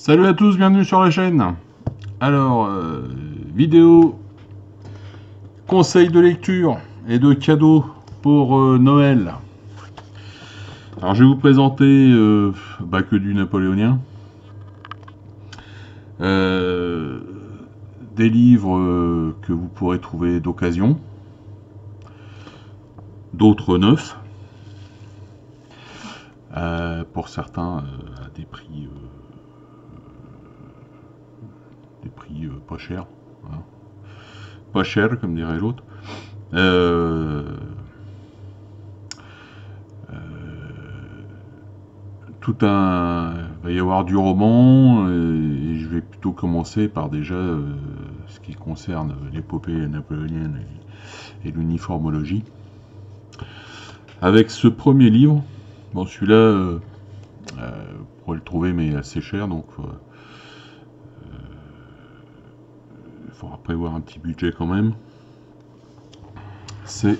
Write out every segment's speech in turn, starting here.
Salut à tous, bienvenue sur la chaîne. Alors, vidéo, conseils de lecture et de cadeaux pour Noël. Alors, je vais vous présenter que du napoléonien. Des livres que vous pourrez trouver d'occasion, d'autres neufs, pour certains à des prix pas chers, hein. Pas cher comme dirait l'autre. Il va y avoir du roman et je vais plutôt commencer par déjà ce qui concerne l'épopée napoléonienne et l'uniformologie. Avec ce premier livre, bon celui-là vous pourrez le trouver mais assez cher, donc il faudra prévoir un petit budget quand même. C'est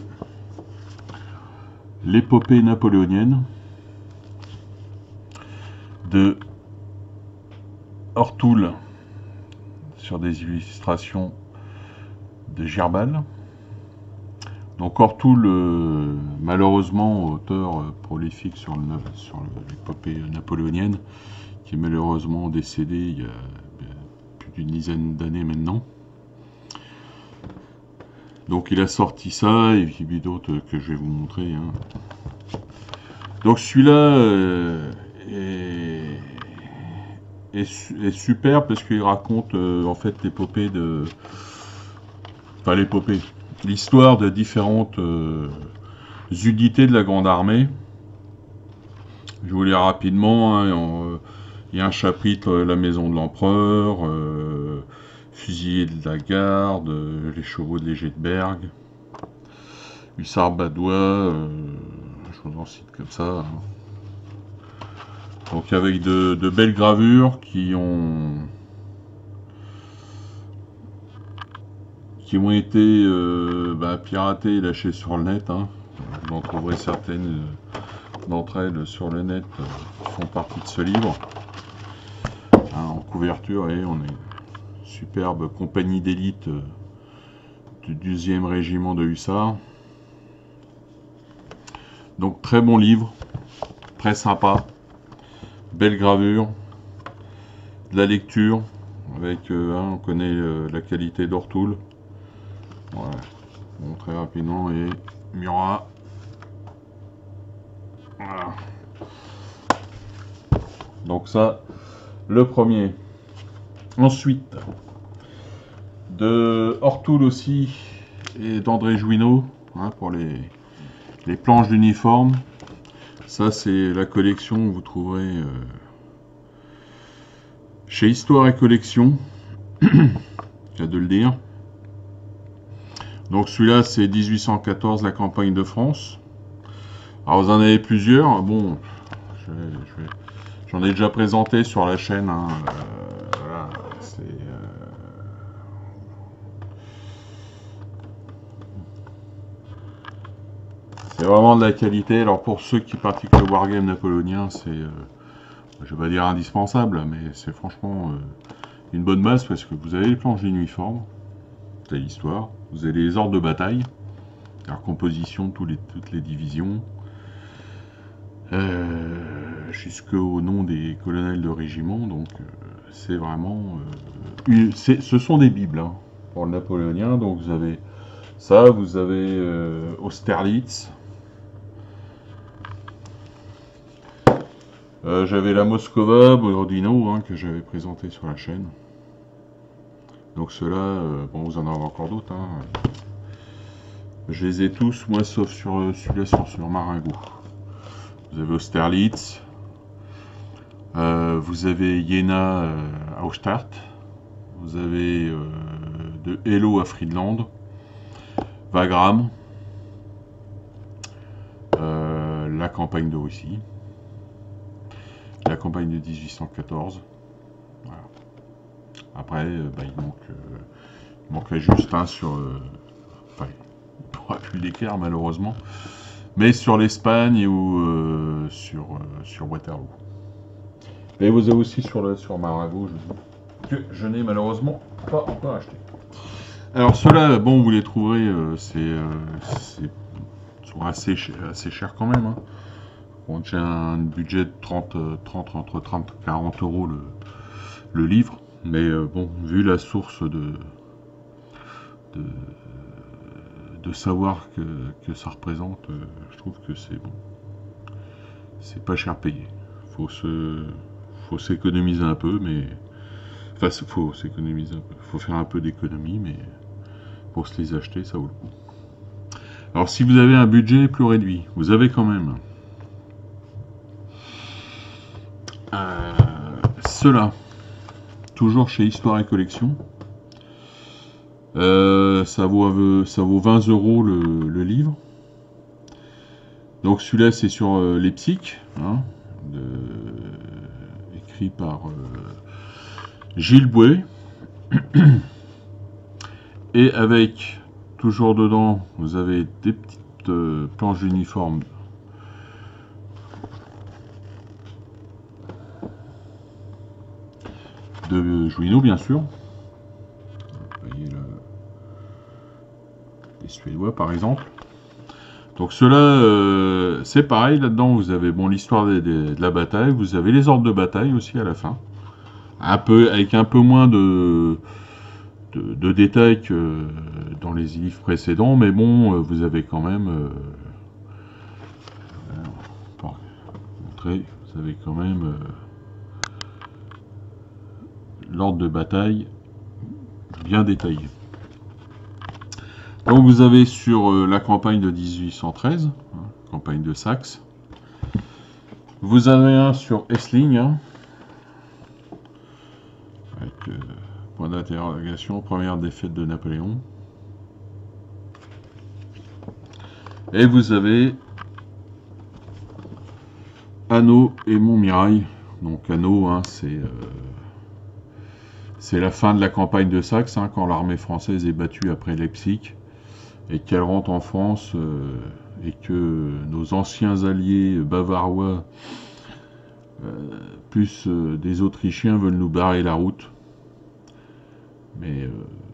l'épopée napoléonienne de Ortoul sur des illustrations de Girbal. Donc Ortoul, malheureusement auteur prolifique sur l'épopée napoléonienne, qui est malheureusement décédé il y a plus d'une dizaine d'années maintenant. Donc il a sorti ça et puis d'autres que je vais vous montrer, hein. Donc celui-là est super parce qu'il raconte en fait l'épopée l'histoire de différentes unités de la Grande Armée. Je vous lis rapidement, hein, il y a un chapitre la maison de l'empereur, fusiliers de la garde, les chevaux de léger de Berg, hussards badois, je vous en cite comme ça, hein. Donc avec de belles gravures qui ont été piratées et lâchées sur le net, hein. Vous en trouverez certaines d'entre elles sur le net qui font partie de ce livre, hein, en couverture, et on est superbe compagnie d'élite du 12e régiment de hussards. Donc très bon livre, très sympa, belle gravure, de la lecture avec on connaît la qualité d'Ortoul. Voilà. Bon, très rapidement, et Murat. Voilà. Donc ça, le premier. Ensuite, de Ortoul aussi et d'André Jouineau, hein, pour les planches d'uniforme. Ça, c'est la collection que vous trouverez chez Histoire et Collection. J'ai de le dire. Donc celui-là, c'est 1814, la campagne de France. Alors vous en avez plusieurs. Bon, j'en ai déjà présenté sur la chaîne, hein. Voilà, c'est vraiment de la qualité. Alors pour ceux qui pratiquent le wargame napoléonien, c'est, je vais pas dire indispensable, mais c'est franchement une bonne base parce que vous avez les planches d'uniforme, c'est l'histoire, vous avez les ordres de bataille, leur composition de toutes les divisions, jusqu'au nom des colonels de régiment. Donc c'est vraiment ce sont des bibles, hein, pour le napoléonien. Donc vous avez ça, vous avez Austerlitz, j'avais la Moscova, Borodino, hein, que j'avais présenté sur la chaîne. Donc ceux-là, bon, vous en avez encore d'autres, hein. Je les ai tous, moi, sauf sur celui-là sur Marengo. Vous avez Austerlitz, vous avez Jena à Austerlitz, vous avez de Eylau à Friedland, Wagram, la campagne de Russie, la campagne de 1814. Voilà. Après, il manquerait juste un sur... enfin, il n'y aura plus d'équerre malheureusement, mais sur l'Espagne ou sur Waterloo. Et vous avez aussi sur Marabout, que je n'ai malheureusement pas encore acheté. Alors ceux-là, bon, vous les trouverez, c'est sont assez chers quand même. Hein. Bon, j'ai un budget de 30, entre 30 et 40 euros le livre. Mais bon, vu la source de, de savoir que ça représente, je trouve que c'est bon. C'est pas cher payé. Faut s'économiser un peu, mais enfin, faut s'économiser un peu. Faut faire un peu d'économie, mais pour se les acheter, ça vaut le coup. Alors, si vous avez un budget plus réduit, vous avez quand même ceux-là, toujours chez Histoire et Collection. Ça vaut 20 euros le livre. Donc celui-là, c'est sur Leipzig, hein, écrit par Gilles Bouet. Et avec, toujours dedans, vous avez des petites planches d'uniforme de Jouineau, bien sûr. Vous voyez là, les Suédois, par exemple. Donc ceux-là, c'est pareil, là-dedans, vous avez bon, l'histoire de la bataille, vous avez les ordres de bataille aussi à la fin. Avec un peu moins de détails que dans les livres précédents, mais bon, vous avez quand même, pour montrer, vous avez quand même l'ordre de bataille bien détaillé. Donc vous avez sur la campagne de 1813, hein, campagne de Saxe. Vous avez un sur Essling, hein, avec point d'interrogation, première défaite de Napoléon. Et vous avez Hanau et Montmirail. Donc Hanau, hein, c'est la fin de la campagne de Saxe, hein, quand l'armée française est battue après Leipzig et qu'elle rentre en France et que nos anciens alliés bavarois plus des Autrichiens veulent nous barrer la route. Mais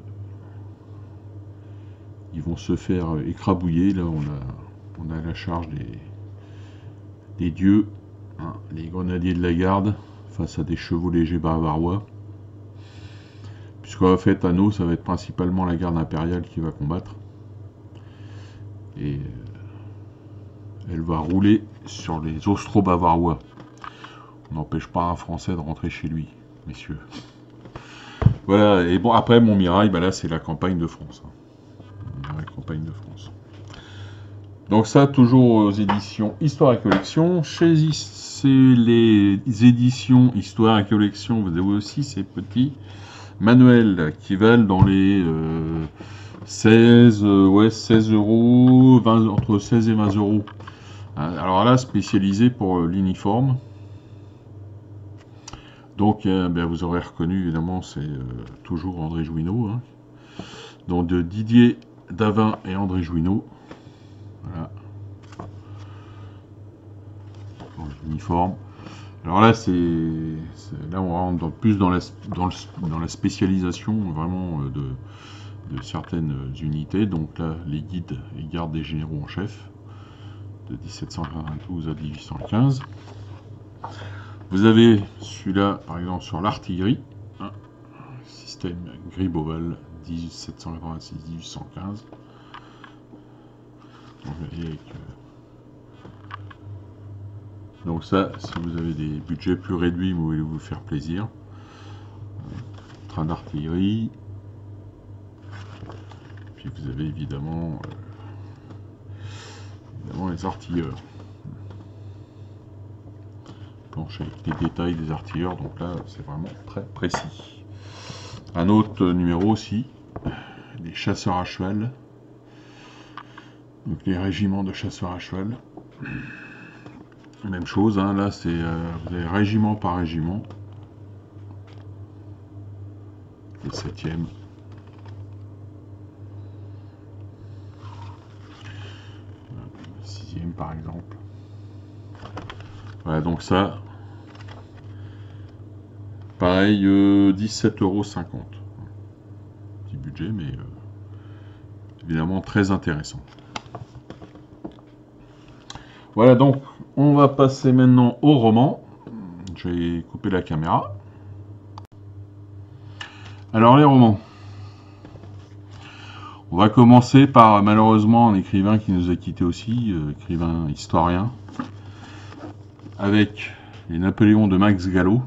ils vont se faire écrabouiller. Là, on a la charge des dieux, hein, les grenadiers de la garde, face à des chevaux légers bavarois. Puisqu'en fait, Hanau, ça va être principalement la garde impériale qui va combattre. Et elle va rouler sur les Austro-Bavarois. On n'empêche pas un Français de rentrer chez lui, messieurs. Voilà, et bon, après Montmirail, bah là, c'est la campagne de France. Hein. La campagne de France. Donc ça, toujours aux éditions Histoire et Collection. Chez les éditions Histoire et Collection, vous avez aussi ces petits manuels qui valent dans les 16 euros, entre 16 et 20 euros. Alors là, spécialisé pour l'uniforme. Donc, ben, vous aurez reconnu, évidemment, c'est toujours André Jouineau. Hein. Donc, de Didier Davin et André Jouineau. Voilà. Pour l'uniforme. Alors là, là on rentre plus dans la spécialisation vraiment de certaines unités. Donc là, les guides et gardes des généraux en chef de 1792 à 1815. Vous avez celui-là, par exemple, sur l'artillerie, hein, système Gribeauval 1786-1815. Donc ça, si vous avez des budgets plus réduits, vous voulez vous faire plaisir. Train d'artillerie. Puis vous avez évidemment les artilleurs. Plancher avec les détails des artilleurs, donc là c'est vraiment très précis. Un autre numéro aussi, des chasseurs à cheval. Donc les régiments de chasseurs à cheval. Même chose, hein, là c'est vous avez régiment par régiment. Le 7e. Le 6e par exemple. Voilà, donc ça, pareil, 17,50 €. Petit budget, mais évidemment très intéressant. Voilà, donc on va passer maintenant au roman. Je vais couper la caméra. Alors les romans. On va commencer par malheureusement un écrivain qui nous a quittés aussi, écrivain historien, avec les Napoléons de Max Gallo.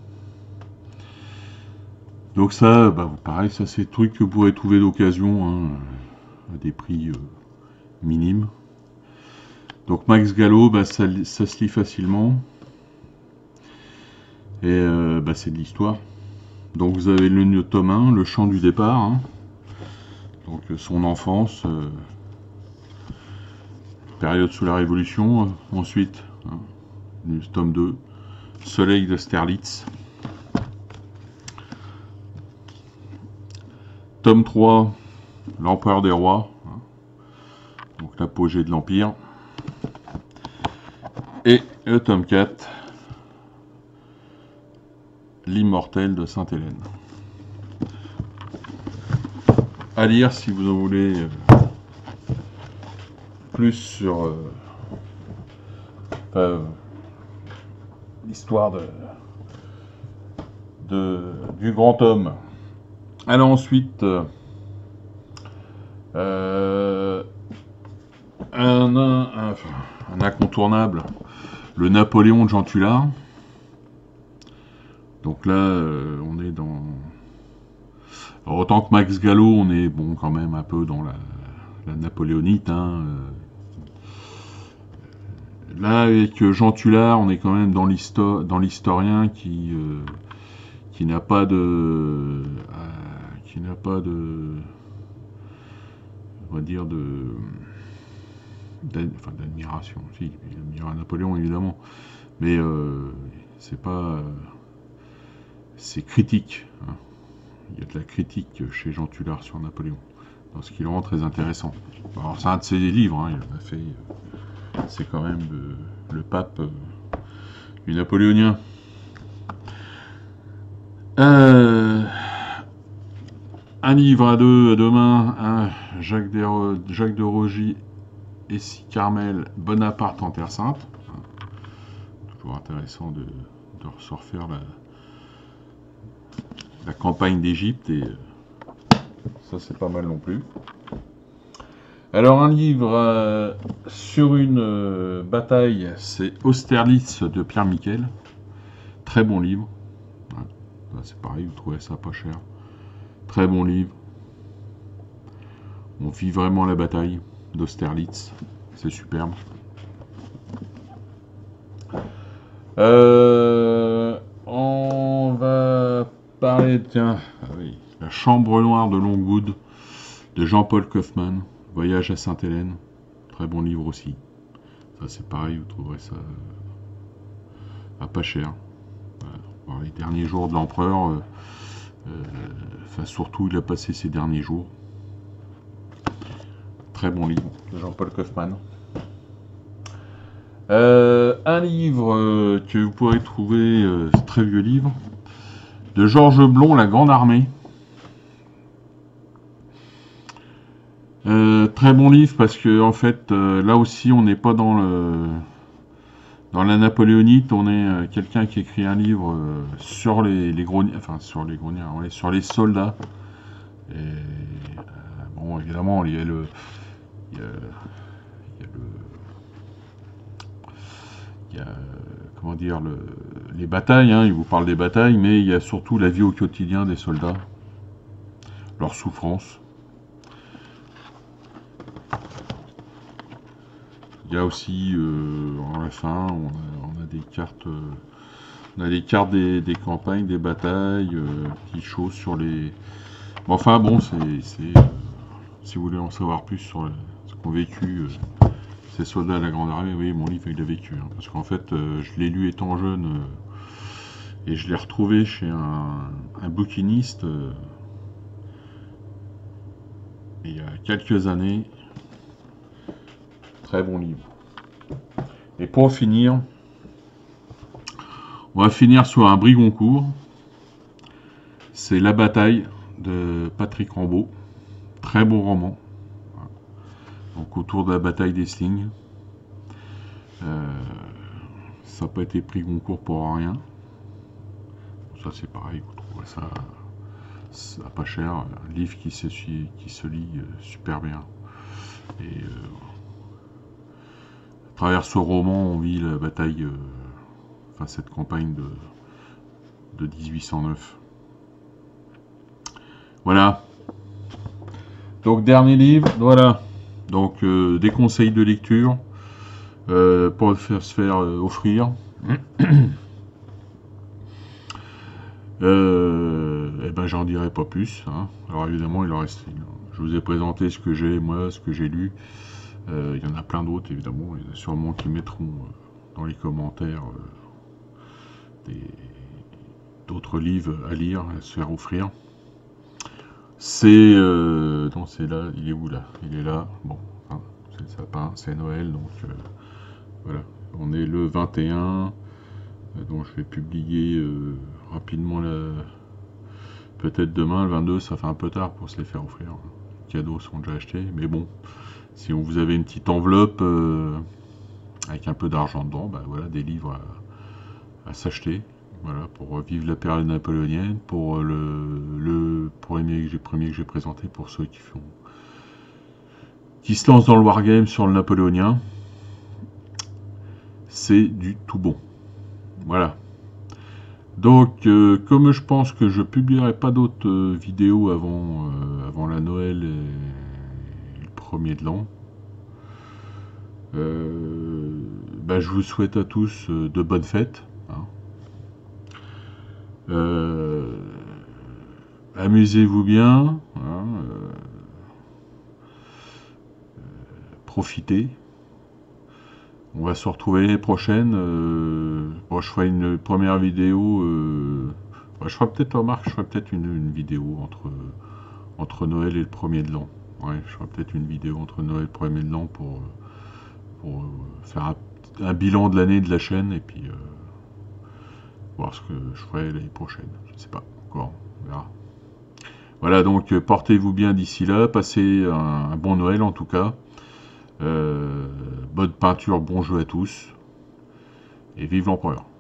Donc ça, pareil, ça c'est des trucs que vous pourrez trouver d'occasion, hein, à des prix minimes. Donc Max Gallo, ça se lit facilement. Et c'est de l'histoire. Donc vous avez le tome 1, le chant du départ. Hein. Donc son enfance, période sous la Révolution. Ensuite, hein, le tome 2, Soleil d'Austerlitz. Tome 3, l'Empereur des rois. Hein. Donc l'apogée de l'Empire. Et le tome 4, L'immortel de Sainte-Hélène. À lire si vous en voulez plus sur l'histoire du grand homme. Alors ensuite, un incontournable, le Napoléon de Jean Tullard. Donc là, on est dans... Alors, autant que Max Gallo, on est bon quand même un peu dans la napoléonite. Hein. Là, avec Jean Tullard, on est quand même dans l'historien qui n'a pas de... on va dire d'admiration. Si, il admire Napoléon évidemment, mais c'est pas... c'est critique. Hein. Il y a de la critique chez Jean Tullard sur Napoléon, dans ce qui le rend très intéressant. Alors c'est un de ses livres, hein, il a fait... c'est quand même le pape du napoléonien. Un livre à deux mains, hein, Jacques de Rogy et Si Carmel, Bonaparte en Terre Sainte. Hein. Toujours intéressant de ressortir la campagne d'Égypte, et ça c'est pas mal non plus. Alors un livre sur une bataille, c'est Austerlitz de Pierre Miquel. Très bon livre. Ouais. C'est pareil, vous trouvez ça pas cher. Très bon livre. On vit vraiment la bataille d'Austerlitz. C'est superbe. On va parler, tiens, La Chambre Noire de Longwood de Jean-Paul Kaufmann. Voyage à Sainte-Hélène. Très bon livre aussi. Ça c'est pareil, vous trouverez ça à pas cher. Voilà. Les derniers jours de l'empereur. Surtout il a passé ses derniers jours. Très bon livre de Jean-Paul Kaufmann. Un livre que vous pourrez trouver, très vieux livre, de Georges Blond, La Grande Armée. Très bon livre parce que en fait là aussi on n'est pas dans la napoléonite, on est quelqu'un qui écrit un livre sur les grognards, sur les soldats. Et bon, évidemment il y a comment dire, les batailles, hein, il vous parle des batailles, mais il y a surtout la vie au quotidien des soldats, leurs souffrances. Il y a aussi, à la fin, on a des cartes, des campagnes, des batailles, petites choses sur les... Enfin bon, si vous voulez en savoir plus sur ce qu'ont vécu ces soldats de la Grande Armée, oui, mon livre il a vécu. Hein, parce qu'en fait, je l'ai lu étant jeune, et je l'ai retrouvé chez un bouquiniste il y a quelques années. Très bon livre. Et pour finir, on va finir sur un Brigoncourt. C'est La Bataille de Patrick Rambaud. Très bon roman. Donc autour de la bataille d'Essling. Ça n'a pas été pris concours pour rien. Ça c'est pareil, vous trouverez ça pas cher. Un livre qui se lit super bien. Et à travers ce roman, on vit la bataille, enfin cette campagne de 1809. Voilà. Donc dernier livre, voilà. Donc des conseils de lecture pour se faire offrir. Eh ben j'en dirai pas plus. Hein. Alors évidemment il en reste. Je vous ai présenté ce que j'ai moi, ce que j'ai lu. Il y en a plein d'autres évidemment. Il y en a sûrement qui mettront dans les commentaires d'autres livres à lire, à se faire offrir. C'est non, c'est là, il est où là? Il est là. Bon, hein, c'est le sapin, c'est Noël, donc voilà. On est le 21, donc je vais publier rapidement peut-être demain, le 22, ça fait un peu tard pour se les faire offrir. Les cadeaux sont déjà achetés, mais bon, si vous avez une petite enveloppe avec un peu d'argent dedans, bah voilà, des livres à s'acheter. Voilà, pour vivre la période napoléonienne, pour les premiers que j'ai présenté, pour ceux qui se lancent dans le wargame sur le napoléonien, c'est du tout bon. Voilà. Donc, comme je pense que je publierai pas d'autres vidéos avant la Noël et le premier de l'an, bah, je vous souhaite à tous de bonnes fêtes. Hein. Amusez-vous bien, hein, profitez. On va se retrouver l'année prochaine. Bon, je ferai une première vidéo. Je ferai peut-être, remarque, je ferai peut-être une vidéo entre Noël et le premier de l'an. Ouais, je ferai peut-être une vidéo entre Noël et le premier de l'an pour faire un bilan de l'année de la chaîne et puis voir ce que je ferai l'année prochaine. Je ne sais pas encore, on verra. Voilà, donc portez-vous bien d'ici là, passez un bon Noël en tout cas. Bonne peinture, bon jeu à tous, et vive l'empereur.